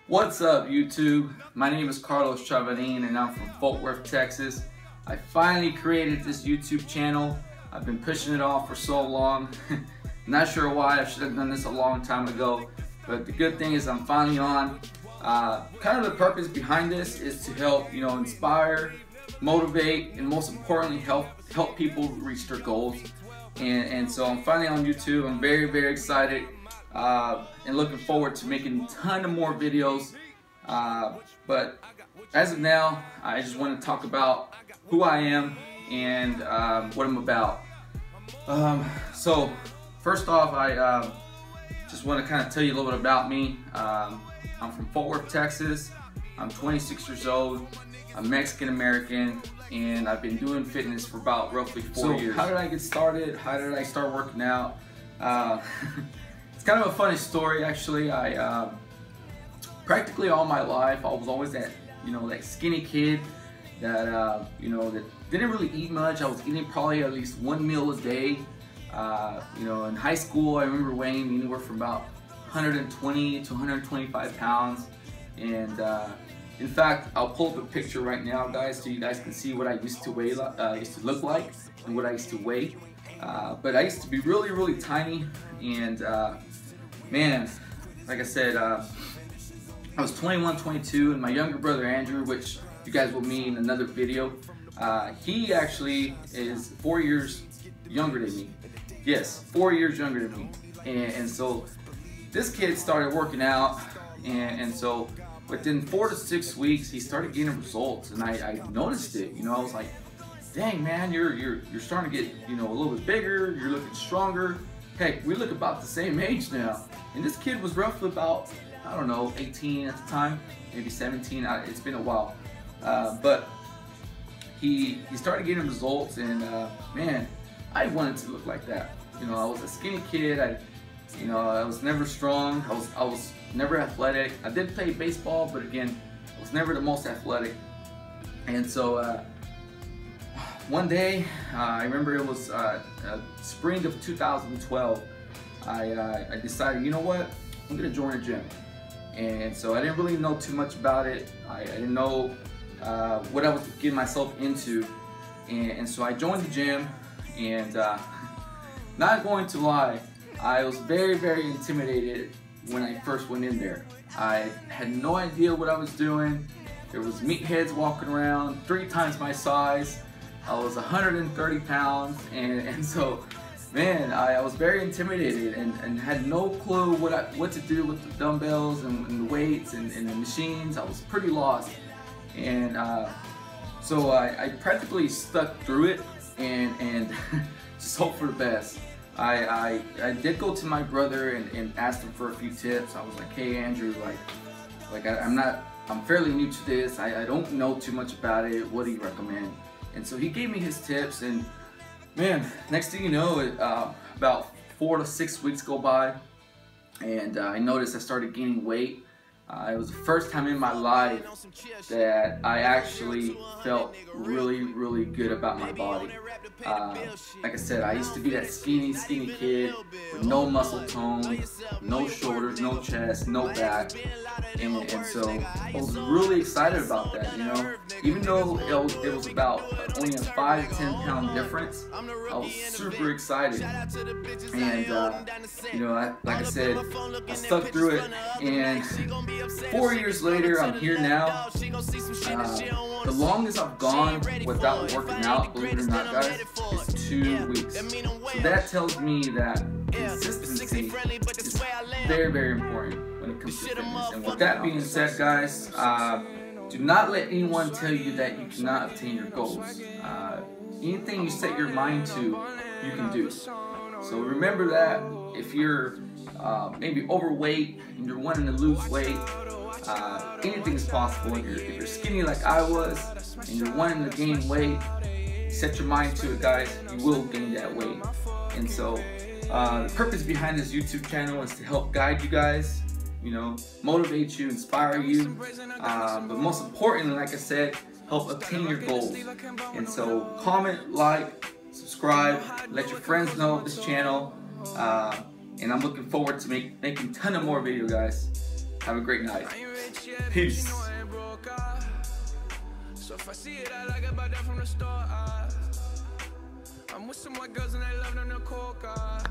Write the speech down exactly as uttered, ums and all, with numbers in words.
What's up, YouTube? My name is Carlos Chavarin and I'm from Fort Worth, Texas. I finally created this YouTube channel. I've been pushing it off for so long. Not sure why. I should have done this a long time ago. But the good thing is I'm finally on. Uh, kind of the purpose behind this is to help, you know, inspire, motivate, and most importantly, help help people reach their goals. And, and so I'm finally on YouTube. I'm very, very excited. Uh, and looking forward to making a ton of more videos, uh, but as of now I just want to talk about who I am and um, what I'm about. Um, so first off, I uh, just want to kind of tell you a little bit about me. um, I'm from Fort Worth, Texas. I'm twenty-six years old. I'm Mexican American, and I've been doing fitness for about roughly four so years. How did I get started? How did I start working out? Uh, It's kind of a funny story, actually. I uh, practically all my life I was always that, you know, that skinny kid that uh, you know, that didn't really eat much. I was eating probably at least one meal a day. Uh, you know, in high school, I remember weighing anywhere from about one hundred twenty to one hundred twenty-five pounds. And uh, in fact, I'll pull up a picture right now, guys, so you guys can see what I used to weigh, uh, used to look like, and what I used to weigh. Uh, but I used to be really, really tiny, and uh, man, like I said, uh, I was twenty-one, twenty-two, and my younger brother Andrew, which you guys will meet in another video, uh, he actually is four years younger than me. Yes, four years younger than me. And, and so this kid started working out, and, and so within four to six weeks, he started getting results, and I, I noticed it. You know, I was like, dang man, you're you're you're starting to get, you know, a little bit bigger. You're looking stronger. Heck, we look about the same age now. And this kid was roughly about, I don't know, eighteen at the time, maybe seventeen. I, it's been a while, uh, but he he started getting results, and uh, man, I wanted to look like that. You know, I was a skinny kid. I, you know, I was never strong. I was I was never athletic. I did play baseball, but again, I was never the most athletic. And so. Uh, One day, uh, I remember it was uh, uh, spring of two thousand twelve, I, uh, I decided, you know what, I'm going to join a gym. And so I didn't really know too much about it. I, I didn't know uh, what I was getting myself into. And, and so I joined the gym, and uh, not going to lie, I was very, very intimidated when I first went in there. I had no idea what I was doing. There was meatheads walking around, three times my size. I was one hundred thirty pounds, and, and so, man, I, I was very intimidated and, and had no clue what I, what to do with the dumbbells and, and the weights and, and the machines. I was pretty lost, and uh, so I, I practically stuck through it and, and just hope for the best. I, I, I did go to my brother and, and asked him for a few tips. I was like, hey Andrew, like, like I, I'm not, I'm fairly new to this. I, I don't know too much about it. What do you recommend? And so he gave me his tips, and man, next thing you know, it, uh, about four to six weeks go by, and uh, I noticed I started gaining weight. Uh, it was the first time in my life that I actually felt really, really good about my body. Uh, like I said, I used to be that skinny, skinny kid with no muscle tone, no shoulders, no chest, no back, and, and so I was really excited about that, you know. Even though it was, it was about only a five to ten pound difference, I was super excited. And, uh, you know, I, like I said, I stuck through it, and four years later, I'm here now. Uh, the longest I've gone without working out, believe it or not, guys, is two weeks. So that tells me that consistency is very, very important when it comes to fitness. And with that being said, guys, uh, do not let anyone tell you that you cannot obtain your goals. Uh, anything you set your mind to, you can do. So remember that. If you're uh, maybe overweight and you're wanting to lose weight, uh, anything is possible. If you're, if you're skinny like I was and you're wanting to gain weight, set your mind to it, guys. You will gain that weight. And so uh, the purpose behind this YouTube channel is to help guide you guys, you know, motivate you, inspire you, uh, but most importantly, like I said, help obtain your goals. And so comment, like, subscribe, let your friends know this channel, uh, and I'm looking forward to make, making a ton of more videos, guys. Have a great night. Peace. So if I see it, I like it, but that from the start. I'm with some white girls and they love them to coca.